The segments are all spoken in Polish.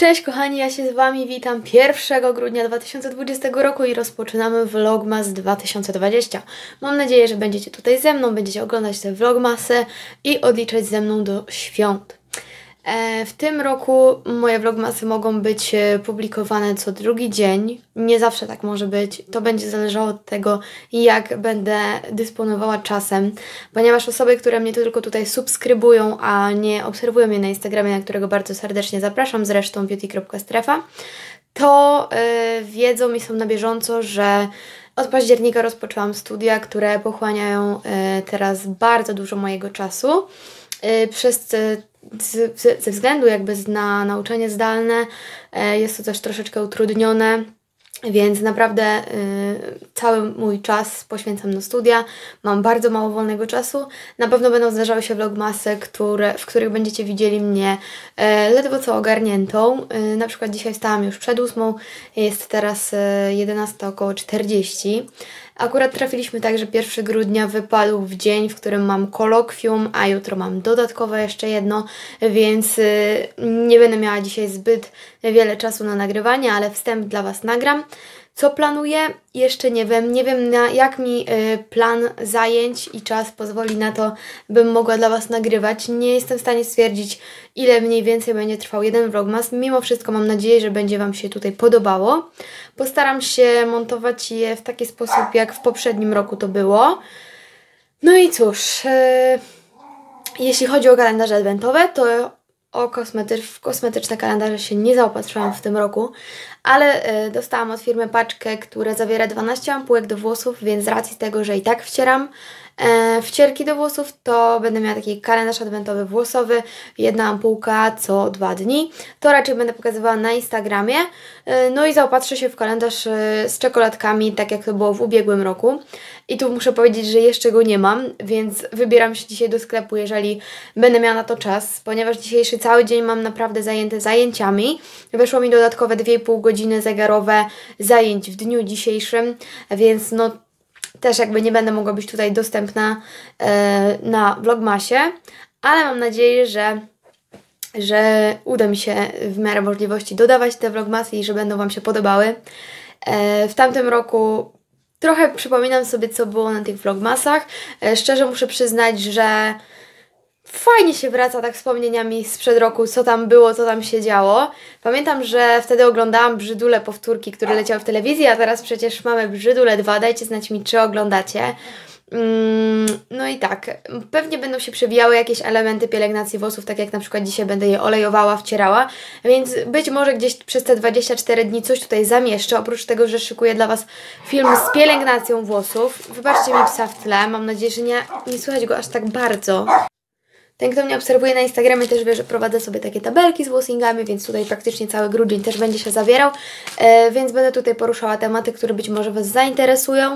Cześć kochani, ja się z Wami witam 1 grudnia 2020 roku i rozpoczynamy Vlogmas 2020. Mam nadzieję, że będziecie tutaj ze mną, będziecie oglądać te vlogmasy i odliczać ze mną do świąt. W tym roku moje vlogmasy mogą być publikowane co drugi dzień. Nie zawsze tak może być. To będzie zależało od tego, jak będę dysponowała czasem. Ponieważ osoby, które mnie tylko tutaj subskrybują, a nie obserwują mnie na Instagramie, na którego bardzo serdecznie zapraszam, zresztą beauty.strefa, to wiedzą i są na bieżąco, że od października rozpoczęłam studia, które pochłaniają teraz bardzo dużo mojego czasu. Ze względu jakby na nauczanie zdalne jest to też troszeczkę utrudnione, więc naprawdę cały mój czas poświęcam na studia. Mam bardzo mało wolnego czasu. Na pewno będą zdarzały się vlogmasy, w których będziecie widzieli mnie ledwo co ogarniętą. Na przykład dzisiaj wstałam już przed 8, jest teraz 11 około 40. Akurat trafiliśmy tak, że 1 grudnia wypadł w dzień, w którym mam kolokwium, a jutro mam dodatkowe jeszcze jedno, więc nie będę miała dzisiaj zbyt wiele czasu na nagrywanie, ale wstęp dla Was nagram. Co planuję? Jeszcze nie wiem. Nie wiem, jak mi plan zajęć i czas pozwoli na to, bym mogła dla Was nagrywać. Nie jestem w stanie stwierdzić, ile mniej więcej będzie trwał jeden vlogmas. Mimo wszystko mam nadzieję, że będzie Wam się tutaj podobało. Postaram się montować je w taki sposób, jak w poprzednim roku to było. No i cóż, jeśli chodzi o kalendarze adwentowe, to w kosmetyczne kalendarze się nie zaopatrzyłam w tym roku, ale dostałam od firmy paczkę, która zawiera 12 ampułek do włosów, więc z racji tego, że i tak wcieram wcierki do włosów, to będę miała taki kalendarz adwentowy włosowy, jedna ampułka co 2 dni. To raczej będę pokazywała na Instagramie. No i zaopatrzę się w kalendarz z czekoladkami, tak jak to było w ubiegłym roku. I tu muszę powiedzieć, że jeszcze go nie mam, więc wybieram się dzisiaj do sklepu, jeżeli będę miała na to czas, ponieważ dzisiejszy cały dzień mam naprawdę zajęty zajęciami. Weszło mi dodatkowe 2,5 godziny zegarowe zajęć w dniu dzisiejszym, więc no też jakby nie będę mogła być tutaj dostępna na vlogmasie, ale mam nadzieję, że uda mi się w miarę możliwości dodawać te vlogmasy i że będą Wam się podobały. W tamtym roku trochę przypominam sobie, co było na tych vlogmasach. Szczerze muszę przyznać, że fajnie się wraca tak wspomnieniami sprzed roku, co tam było, co tam się działo. Pamiętam, że wtedy oglądałam Brzydule powtórki, które leciały w telewizji, a teraz przecież mamy Brzydule 2. Dajcie znać mi, czy oglądacie. No i tak, pewnie będą się przewijały jakieś elementy pielęgnacji włosów, tak jak na przykład dzisiaj będę je olejowała, wcierała, więc być może gdzieś przez te 24 dni coś tutaj zamieszczę, oprócz tego, że szykuję dla Was film z pielęgnacją włosów. Wybaczcie mi psa w tle, mam nadzieję, że nie słychać go aż tak bardzo. Ten, kto mnie obserwuje na Instagramie, też wie, że prowadzę sobie takie tabelki z włosingami, więc tutaj praktycznie cały grudzień też będzie się zawierał, więc będę tutaj poruszała tematy, które być może Was zainteresują.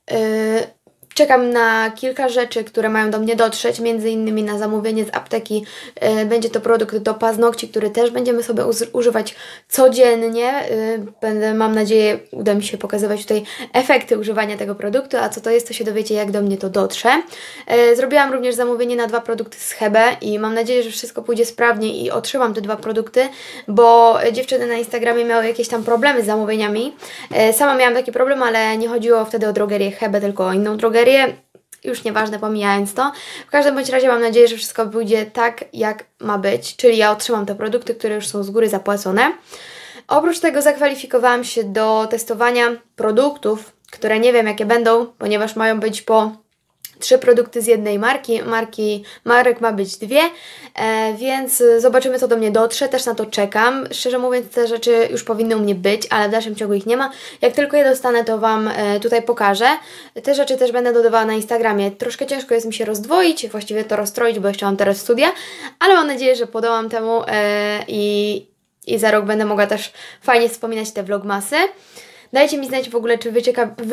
Czekam na kilka rzeczy, które mają do mnie dotrzeć, między innymi na zamówienie z apteki. Będzie to produkt do paznokci, który też będziemy sobie używać codziennie. Mam nadzieję, uda mi się pokazywać tutaj efekty używania tego produktu, a co to jest, to się dowiecie, jak do mnie to dotrze. Zrobiłam również zamówienie na 2 produkty z Hebe i mam nadzieję, że wszystko pójdzie sprawnie i otrzymam te 2 produkty, bo dziewczyny na Instagramie miały jakieś tam problemy z zamówieniami. Sama miałam taki problem, ale nie chodziło wtedy o drogerię Hebe, tylko o inną drogerię. Już nieważne, pomijając to. W każdym bądź razie mam nadzieję, że wszystko pójdzie tak, jak ma być, czyli ja otrzymam te produkty, które już są z góry zapłacone. Oprócz tego zakwalifikowałam się do testowania produktów, które nie wiem jakie będą, ponieważ mają być po 3 produkty z jednej marki. Marek ma być 2, więc zobaczymy, co do mnie dotrze. Też na to czekam. Szczerze mówiąc, te rzeczy już powinny u mnie być, ale w dalszym ciągu ich nie ma. Jak tylko je dostanę, to Wam tutaj pokażę. Te rzeczy też będę dodawała na Instagramie. Troszkę ciężko jest mi się rozdwoić, właściwie to rozstroić, bo jeszcze mam teraz studia, ale mam nadzieję, że podołam temu i za rok będę mogła też fajnie wspominać te vlogmasy. Dajcie mi znać w ogóle, czy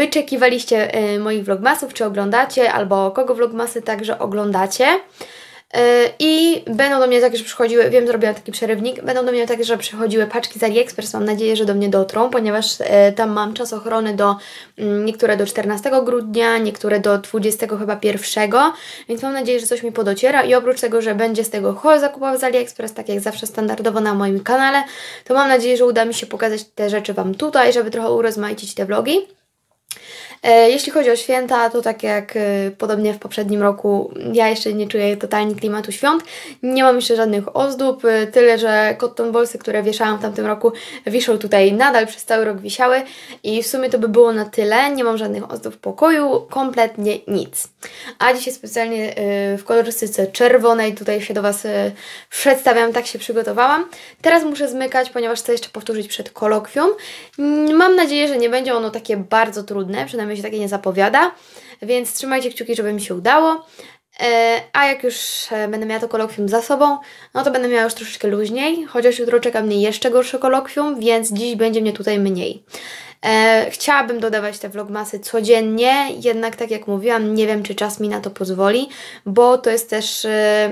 wyczekiwaliście moich vlogmasów, czy oglądacie, albo kogo vlogmasy także oglądacie. I będą do mnie także przychodziły, wiem, zrobiłam taki przerywnik, będą do mnie także przychodziły paczki z AliExpress, mam nadzieję, że do mnie dotrą, ponieważ tam mam czas ochrony niektóre do 14 grudnia, niektóre do 20 chyba 1, więc mam nadzieję, że coś mi podociera i oprócz tego, że będzie z tego haul zakupowy z AliExpress, tak jak zawsze standardowo na moim kanale, to mam nadzieję, że uda mi się pokazać te rzeczy Wam tutaj, żeby trochę urozmaicić te vlogi. Jeśli chodzi o święta, to tak jak podobnie w poprzednim roku, ja jeszcze nie czuję totalnie klimatu świąt. Nie mam jeszcze żadnych ozdób, tyle że cotton ballsy, które wieszałam w tamtym roku, wiszą tutaj nadal, przez cały rok wisiały i w sumie to by było na tyle. Nie mam żadnych ozdób w pokoju, kompletnie nic. A dzisiaj specjalnie w kolorystyce czerwonej tutaj się do Was przedstawiam, tak się przygotowałam. Teraz muszę zmykać, ponieważ chcę jeszcze powtórzyć przed kolokwium. Mam nadzieję, że nie będzie ono takie bardzo trudne, przynajmniej się takie nie zapowiada, więc trzymajcie kciuki, żeby mi się udało. A jak już będę miała to kolokwium za sobą, no to będę miała już troszeczkę luźniej, chociaż jutro czeka mnie jeszcze gorsze kolokwium, więc dziś będzie mnie tutaj mniej. Chciałabym dodawać te vlogmasy codziennie, jednak tak jak mówiłam, nie wiem, czy czas mi na to pozwoli, bo to jest też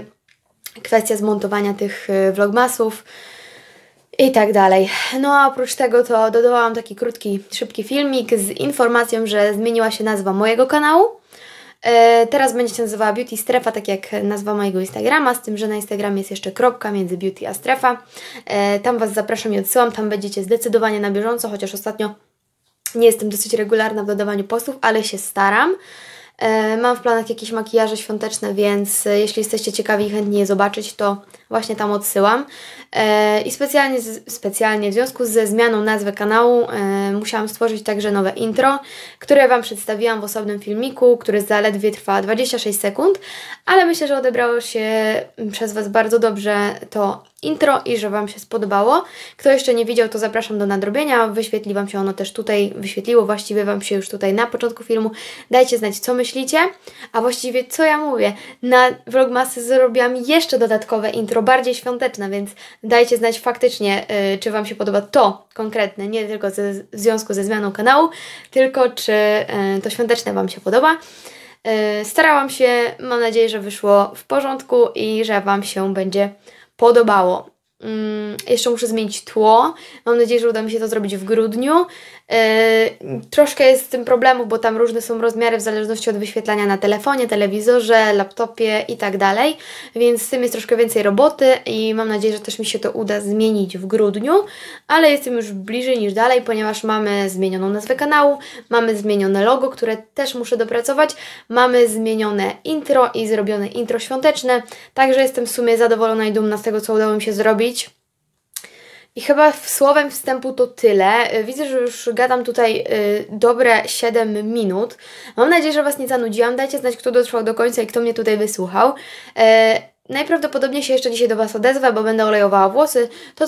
kwestia zmontowania tych vlogmasów i tak dalej. No a oprócz tego to dodałam taki krótki, szybki filmik z informacją, że zmieniła się nazwa mojego kanału. Teraz będzie się nazywała Beauty Strefa, tak jak nazwa mojego Instagrama, z tym, że na Instagramie jest jeszcze kropka między beauty a strefa. Tam Was zapraszam i odsyłam, tam będziecie zdecydowanie na bieżąco, chociaż ostatnio nie jestem dosyć regularna w dodawaniu postów, ale się staram. Mam w planach jakieś makijaże świąteczne, więc jeśli jesteście ciekawi i chętni je zobaczyć, to właśnie tam odsyłam. I specjalnie w związku ze zmianą nazwy kanału musiałam stworzyć także nowe intro, które Wam przedstawiłam w osobnym filmiku, który zaledwie trwa 26 sekund, ale myślę, że odebrało się przez Was bardzo dobrze to intro i że Wam się spodobało. Kto jeszcze nie widział, to zapraszam do nadrobienia. Wyświetli Wam się ono też tutaj, wyświetliło właściwie Wam się już tutaj na początku filmu. Dajcie znać, co myślicie, a właściwie co ja mówię. Na vlogmasy zrobiłam jeszcze dodatkowe intro, bardziej świąteczne, więc dajcie znać faktycznie, czy Wam się podoba to konkretne, nie tylko w związku ze zmianą kanału, tylko czy to świąteczne Wam się podoba. Starałam się, mam nadzieję, że wyszło w porządku i że Wam się będzie podobało. Jeszcze muszę zmienić tło. Mam nadzieję, że uda mi się to zrobić w grudniu. Troszkę jest z tym problemów, bo tam różne są rozmiary w zależności od wyświetlania na telefonie, telewizorze, laptopie i tak dalej, więc z tym jest troszkę więcej roboty i mam nadzieję, że też mi się to uda zmienić w grudniu, ale jestem już bliżej niż dalej, ponieważ mamy zmienioną nazwę kanału, mamy zmienione logo, które też muszę dopracować, mamy zmienione intro i zrobione intro świąteczne, także jestem w sumie zadowolona i dumna z tego, co udało mi się zrobić. I chyba słowem wstępu to tyle. Widzę, że już gadam tutaj dobre 7 minut. Mam nadzieję, że Was nie zanudziłam. Dajcie znać, kto dotrwał do końca i kto mnie tutaj wysłuchał. Najprawdopodobniej się jeszcze dzisiaj do Was odezwę, bo będę olejowała włosy. To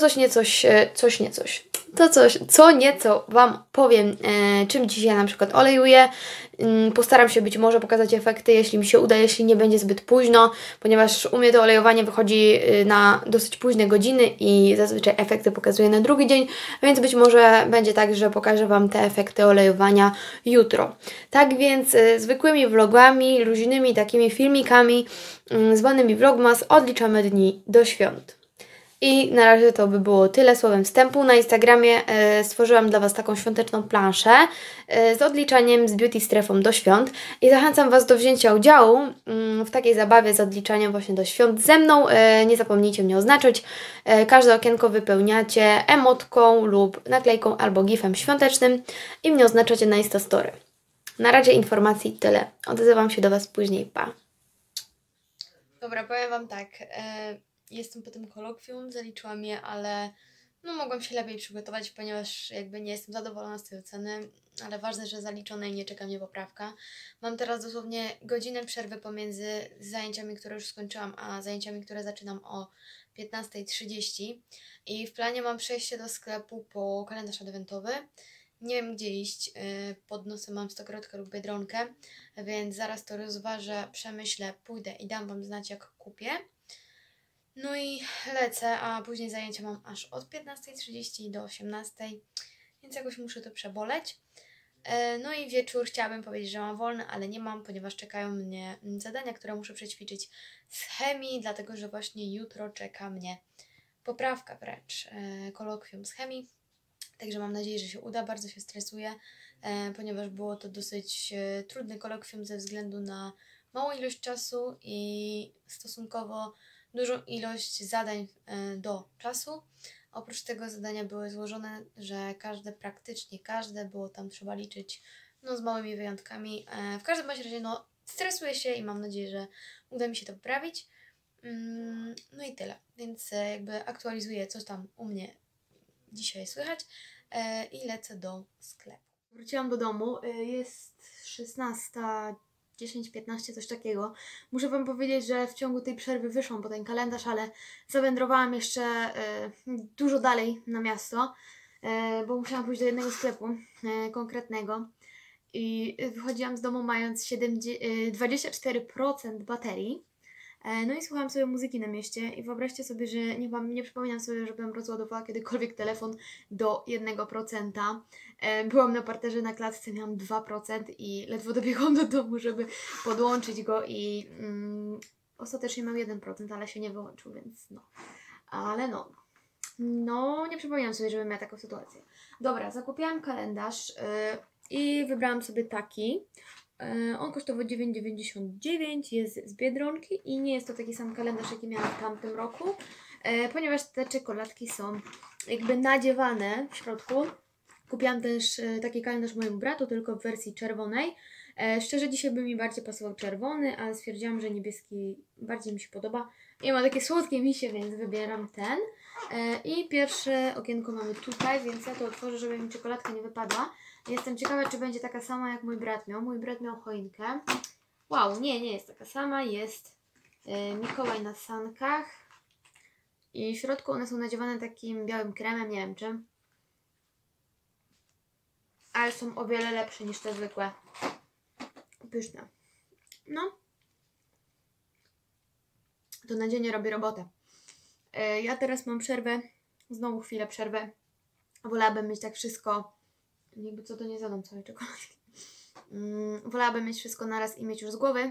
co nieco Wam powiem, czym dzisiaj na przykład olejuję. Postaram się być może pokazać efekty, jeśli mi się uda, jeśli nie będzie zbyt późno, ponieważ u mnie to olejowanie wychodzi na dosyć późne godziny i zazwyczaj efekty pokazuję na drugi dzień, więc być może będzie tak, że pokażę Wam te efekty olejowania jutro. Tak więc zwykłymi vlogami, luźnymi takimi filmikami zwanymi vlogmas odliczamy dni do świąt. I na razie to by było tyle słowem wstępu. Na Instagramie stworzyłam dla Was taką świąteczną planszę z odliczaniem z beauty strefą do świąt i zachęcam Was do wzięcia udziału w takiej zabawie z odliczaniem właśnie do świąt ze mną. Nie zapomnijcie mnie oznaczyć. Każde okienko wypełniacie emotką lub naklejką albo gifem świątecznym i mnie oznaczacie na Instastory. Na razie informacji tyle. Odzywam się do Was później. Pa! Dobra, powiem Wam tak. Jestem po tym kolokwium, zaliczyłam je, ale no mogłam się lepiej przygotować, ponieważ jakby nie jestem zadowolona z tej oceny, ale ważne, że zaliczone i nie czeka mnie poprawka. Mam teraz dosłownie godzinę przerwy pomiędzy zajęciami, które już skończyłam, a zajęciami, które zaczynam o 15:30 i w planie mam przejście do sklepu po kalendarz adwentowy. Nie wiem, gdzie iść, pod nosem mam Stokrotkę lub Biedronkę, więc zaraz to rozważę, przemyślę, pójdę i dam Wam znać, jak kupię. No i lecę, a później zajęcia mam aż od 15:30 do 18:00, więc jakoś muszę to przeboleć. No i wieczór chciałabym powiedzieć, że mam wolny, ale nie mam, ponieważ czekają mnie zadania, które muszę przećwiczyć z chemii, dlatego że właśnie jutro czeka mnie poprawka wręcz, kolokwium z chemii. Także mam nadzieję, że się uda. Bardzo się stresuję, ponieważ było to dosyć trudny kolokwium ze względu na małą ilość czasu i stosunkowo dużą ilość zadań do czasu. Oprócz tego zadania były złożone, że praktycznie każde było tam trzeba liczyć, no z małymi wyjątkami. W każdym razie no stresuję się i mam nadzieję, że uda mi się to poprawić. No i tyle, więc jakby aktualizuję, co tam u mnie dzisiaj słychać i lecę do sklepu. Wróciłam do domu, jest 16:10-15, coś takiego. Muszę Wam powiedzieć, że w ciągu tej przerwy wyszłam po ten kalendarz, ale zawędrowałam jeszcze dużo dalej na miasto, bo musiałam pójść do jednego sklepu konkretnego i wychodziłam z domu mając 24% baterii. No i słuchałam sobie muzyki na mieście i wyobraźcie sobie, że nie przypominam sobie, żebym rozładowała kiedykolwiek telefon do 1%. Byłam na parterze na klatce, miałam 2% i ledwo dobiegłam do domu, żeby podłączyć go i ostatecznie miał 1%, ale się nie wyłączył, więc no. Ale no nie przypominam sobie, żebym miała taką sytuację. Dobra, zakupiłam kalendarz i wybrałam sobie taki. On kosztował 9,99, jest z Biedronki i nie jest to taki sam kalendarz, jaki miałam w tamtym roku, ponieważ te czekoladki są jakby nadziewane w środku. Kupiłam też taki kalendarz mojemu bratu, tylko w wersji czerwonej. Szczerze dzisiaj by mi bardziej pasował czerwony, ale stwierdziłam, że niebieski bardziej mi się podoba. I ma takie słodkie misie, więc wybieram ten. I pierwsze okienko mamy tutaj, więc ja to otworzę, żeby mi czekoladka nie wypadła. Jestem ciekawa, czy będzie taka sama, jak mój brat miał. Mój brat miał choinkę. Wow, nie jest taka sama. Jest Mikołaj na sankach. I w środku one są nadziewane takim białym kremem, nie wiem czym. Ale są o wiele lepsze niż te zwykłe. Pyszne. No. To nadzienie robi robotę. Ja teraz mam przerwę. Znowu chwilę przerwę. Wolałabym mieć tak wszystko. Jakby co, to nie zadam całej czekoladki. Wolałabym mieć wszystko naraz i mieć już z głowy,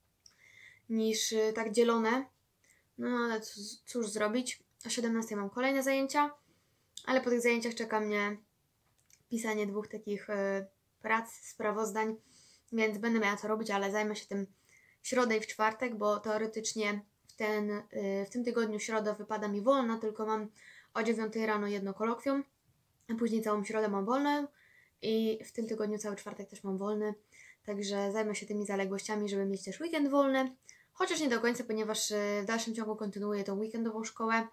niż tak dzielone. No ale cóż zrobić. O 17 mam kolejne zajęcia, ale po tych zajęciach czeka mnie pisanie 2 takich prac, sprawozdań, więc będę miała co robić, ale zajmę się tym w środę i w czwartek, bo teoretycznie w tym tygodniu środa wypada mi wolna, tylko mam o 9 rano jedno kolokwium, a później całą środę mam wolną i w tym tygodniu cały czwartek też mam wolny, także zajmę się tymi zaległościami, żeby mieć też weekend wolny, chociaż nie do końca, ponieważ w dalszym ciągu kontynuuję tą weekendową szkołę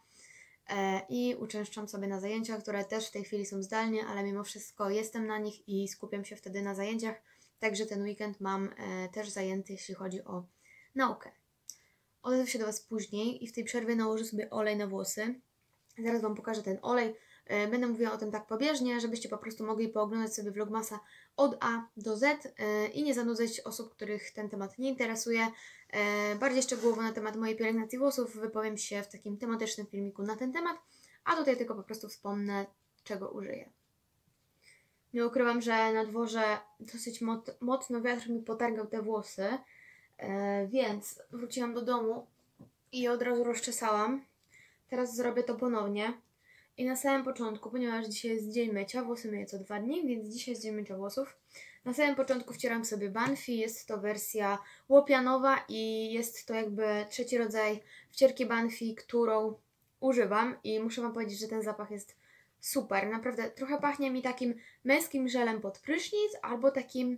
i uczęszczam sobie na zajęcia, które też w tej chwili są zdalnie, ale mimo wszystko jestem na nich i skupiam się wtedy na zajęciach, także ten weekend mam też zajęty, jeśli chodzi o naukę. Odezwę się do Was później i w tej przerwie nałożę sobie olej na włosy. Zaraz Wam pokażę ten olej. Będę mówiła o tym tak pobieżnie, żebyście po prostu mogli pooglądać sobie vlogmasa od A do Z i nie zanudzać osób, których ten temat nie interesuje. Bardziej szczegółowo na temat mojej pielęgnacji włosów wypowiem się w takim tematycznym filmiku na ten temat, a tutaj tylko po prostu wspomnę, czego użyję. Nie ukrywam, że na dworze dosyć mocno wiatr mi potargał te włosy, więc wróciłam do domu i od razu rozczesałam. Teraz zrobię to ponownie. I na samym początku, ponieważ dzisiaj jest dzień mycia, włosy myję co 2 dni, więc dzisiaj jest dzień mycia włosów. Na samym początku wcieram sobie Banfi, jest to wersja łopianowa i jest to jakby 3. rodzaj wcierki Banfi, którą używam i muszę Wam powiedzieć, że ten zapach jest super. Naprawdę trochę pachnie mi takim męskim żelem pod prysznic albo takim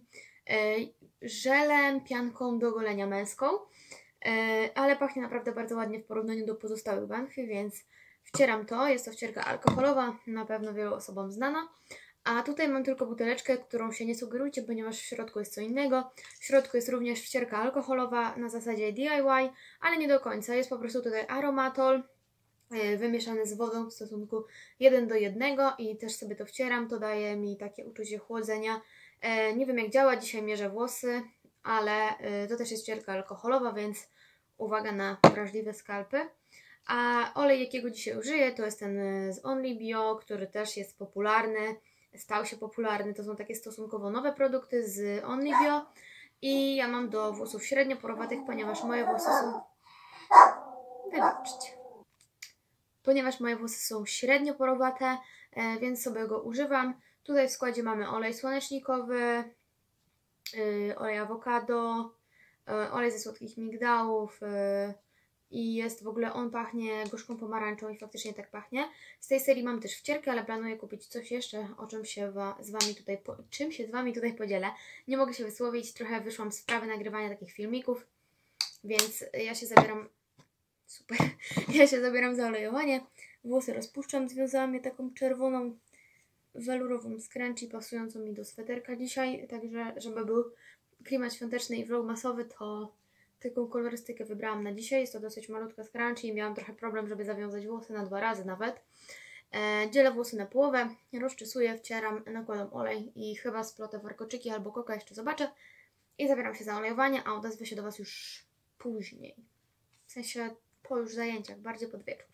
żelem, pianką do golenia męską, ale pachnie naprawdę bardzo ładnie w porównaniu do pozostałych Banfi, więc wcieram to. Jest to wcierka alkoholowa, na pewno wielu osobom znana. A tutaj mam tylko buteleczkę, którą się nie sugerujcie, ponieważ w środku jest co innego. W środku jest również wcierka alkoholowa na zasadzie DIY, ale nie do końca. Jest po prostu tutaj aromatol wymieszany z wodą w stosunku 1:1 i też sobie to wcieram. To daje mi takie uczucie chłodzenia. Nie wiem jak działa, dzisiaj mierzę włosy, ale to też jest wcierka alkoholowa, więc uwaga na wrażliwe skalpy. A olej, jakiego dzisiaj użyję, to jest ten z Only Bio, który też jest popularny. stał się popularny. To są takie stosunkowo nowe produkty z Onlybio i ja mam do włosów średnio porowatych, ponieważ moje włosy są... Wybaczcie. Ponieważ moje włosy są średnio porowate, więc sobie go używam. Tutaj w składzie mamy olej słonecznikowy, olej awokado, olej ze słodkich migdałów i jest w ogóle, on pachnie gorzką pomarańczą i faktycznie tak pachnie. Z tej serii mam też wcierkę, ale planuję kupić coś jeszcze, o czym się z Wami tutaj podzielę. Nie mogę się wysłowić, trochę wyszłam z sprawy nagrywania takich filmików, więc ja się zabieram... Super. Ja się zabieram za olejowanie. Włosy rozpuszczam, związałam je taką czerwoną, welurową scrunchie pasującą mi do sweterka dzisiaj, także żeby był klimat świąteczny i vlogmasowy, to taką kolorystykę wybrałam na dzisiaj. Jest to dosyć malutka scrunchie i miałam trochę problem, żeby zawiązać włosy na 2 razy nawet. Dzielę włosy na połowę, rozczesuję, wcieram, nakładam olej i chyba splotę warkoczyki albo koka, jeszcze zobaczę. I zabieram się za olejowanie, a odezwę się do Was już później. W sensie po już zajęciach, bardziej pod wieczór.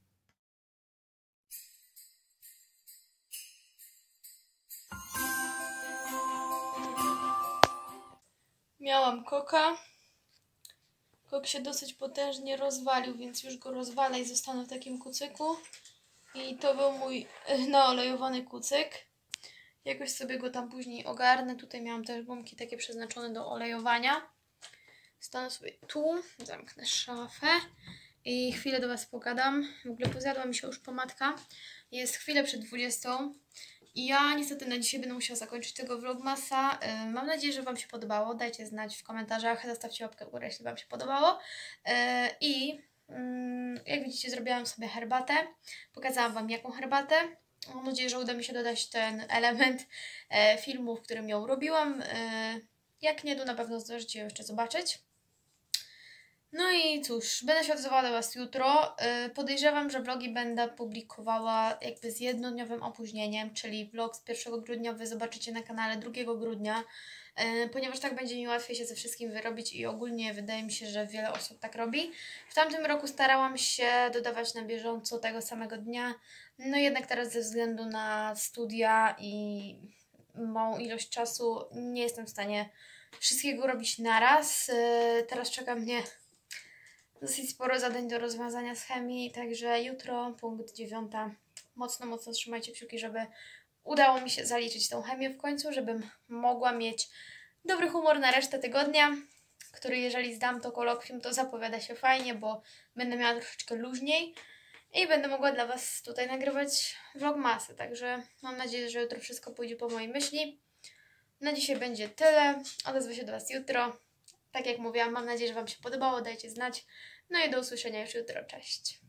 Miałam koka. Kok się dosyć potężnie rozwalił, więc już go rozwalę i zostanę w takim kucyku. I to był mój naolejowany kucyk. Jakoś sobie go tam później ogarnę. Tutaj miałam też gumki takie przeznaczone do olejowania. Stanę sobie tu, zamknę szafę i chwilę do Was pogadam. W ogóle pozjadła mi się już pomadka. Jest chwilę przed 20. I ja niestety na dzisiaj będę musiała zakończyć tego vlogmasa. Mam nadzieję, że Wam się podobało. Dajcie znać w komentarzach, zostawcie łapkę w górę, jeśli Wam się podobało. Jak widzicie, zrobiłam sobie herbatę. Pokazałam Wam, jaką herbatę. Mam nadzieję, że uda mi się dodać ten element filmu, w którym ją robiłam. Jak nie, to na pewno zdążycie ją jeszcze zobaczyć. No i cóż, będę się odzywała do Was jutro. Podejrzewam, że vlogi będę publikowała jakby z jednodniowym opóźnieniem, czyli vlog z 1 grudnia Wy zobaczycie na kanale 2 grudnia, ponieważ tak będzie mi łatwiej się ze wszystkim wyrobić i ogólnie wydaje mi się, że wiele osób tak robi. W tamtym roku starałam się dodawać na bieżąco tego samego dnia, no jednak teraz ze względu na studia i małą ilość czasu nie jestem w stanie wszystkiego robić naraz. Teraz czeka mnie dosyć sporo zadań do rozwiązania z chemii, także jutro, punkt 9. Mocno trzymajcie kciuki, żeby udało mi się zaliczyć tą chemię w końcu, żebym mogła mieć dobry humor na resztę tygodnia, który jeżeli zdam to kolokwium, to zapowiada się fajnie, bo będę miała troszeczkę luźniej i będę mogła dla Was tutaj nagrywać vlogmasy, także mam nadzieję, że jutro wszystko pójdzie po mojej myśli. Na dzisiaj będzie tyle, odezwę się do Was jutro. Tak jak mówiłam, mam nadzieję, że Wam się podobało, dajcie znać. No i do usłyszenia już jutro, cześć!